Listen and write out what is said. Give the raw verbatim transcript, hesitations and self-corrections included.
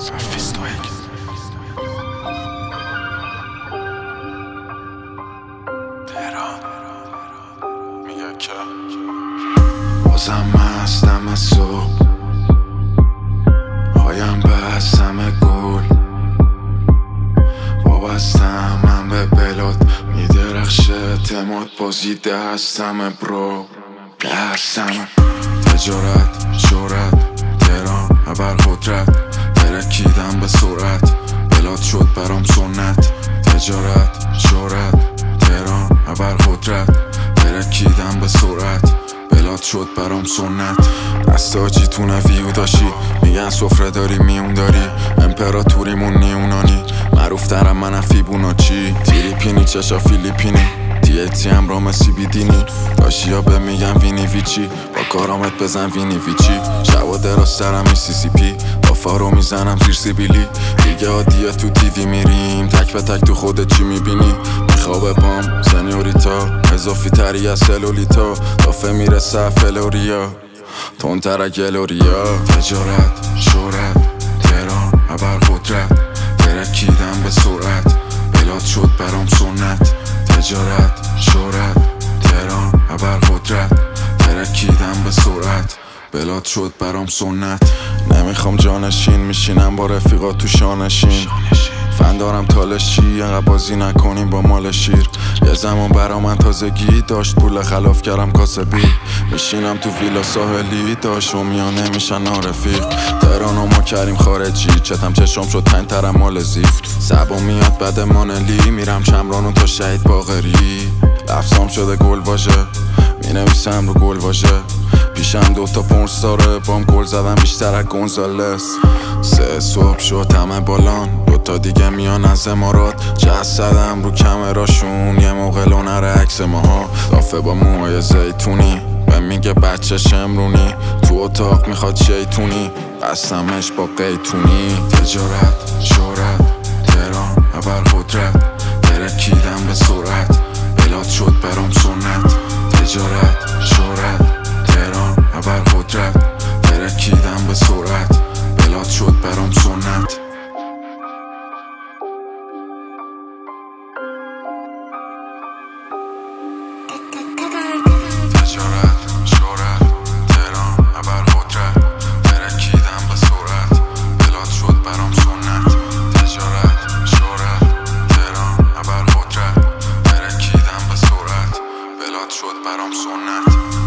Surface-Stoic. تهران میگه که بازم مستم از صبح، پایم بستم گل، وابستم من به بلاد، میدرخشه اعتماد بازی دستم برو دستم. تجارت شهرت تهران ابر قدرت، ترکیدم به سرعت بلاد شد برام سنت. تجارت شهرت تهران ابر قدرت، ترکیدم به سرعت بلاد شد برام سنت. دستاجی تو نویو داشی میگن سفره داری میون داری، امپراتوریمون نیونانی معروف ترم من فیبونا چی تیریپینی چشا فیلیپینی دیتی همراه سی بی دینی داشی ها به میگن وینی ویچی با کارامت بزن وینی ویچی. شبا دراز سرم میسی سی پی با فارو میزنم زیر سیبیلی دیگه عادیه تو تیوی میریم تک به تک تو خودت چی میبینی. میخوابه بام سنیوریتا اضافی تری از سلولیتا دافه میرسه فلوریا تونتر گلوریا. تجارت شهرت تهران ابر قدرت، ترکیدم به سرعت بلاد شد برام سنت. تجارت شهرت تهران ابر قدرت، ترکیدم به سرعت بلاد شد برام سنت. نمیخوام جانشین میشینم با رفیقات تو شانشین، فن دارم تالشی انقدر بازی نکنیم با مال شیر. یه زمان برا من تازگی داشت پول خلاف کردم کاسبی، میشینم تو ویلا ساحلی داشت و میانه میشن نارفیق. تهران و ما کریم خارجی چتم چشم شد پنج ترم مال زی سبا میاد بعد مانلی میرم چمرانو تا شهید باقری. لفظام شده گل واژه مینویسم رو گل واژه، پیشم دوتا پرس داره بام گل زدم بیشتر از گونزالس. سه صبح شد همه بالان دوتا دیگه میان از امارات، جست زدم رو کمراشون یه موقع لونر عکس ماها دافه با موهای زیتونی و میگه بچه شمرونی تو اتاق میخواد شیطونی بستمش با قیتونی. تجارت شهرت تهران ابر قدرت، ترکیدم به سرعت بلاد شد برام سنت. تجارت شهرت تهران ابر قدرت، ترکیدم به سرعت بلاد شد برام سنت. تجارت شهرت تهران ابر قدرت، ترکیدم به سرعت بلاد شد برام سنت. تجارت شهرت تهران ابر قدرت، ترکیدم به سرعت بلاد شد برام سنت.